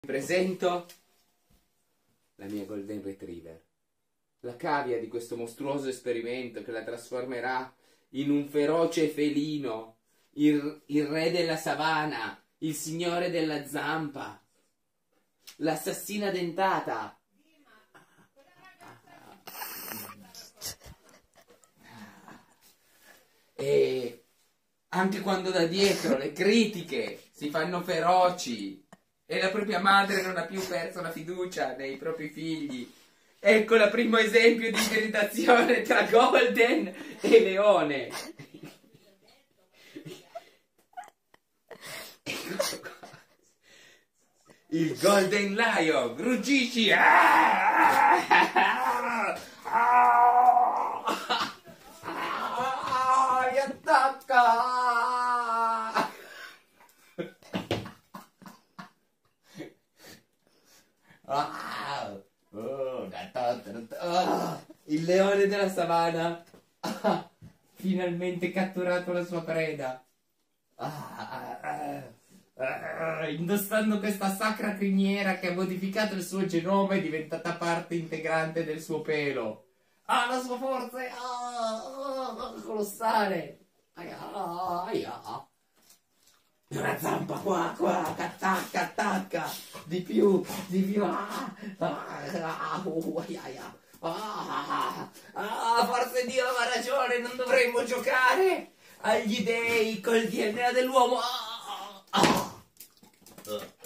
Presento la mia Golden Retriever, la cavia di questo mostruoso esperimento che la trasformerà in un feroce felino, il re della savana, il signore della zampa, l'assassina dentata. E anche quando da dietro le critiche si fanno feroci e la propria madre non ha più perso la fiducia nei propri figli, ecco il primo esempio di ibridazione tra Golden e Leone. Eccolo qua. Il Golden Lion, ruggisci! Mi attacca! Il leone della savana ha finalmente catturato la sua preda. Indossando questa sacra criniera che ha modificato il suo genoma, è diventata parte integrante del suo pelo. La sua forza è colossale. Una zampa qua, attacca, di più, forse Dio aveva ragione, non dovremmo giocare agli dei col DNA dell'uomo.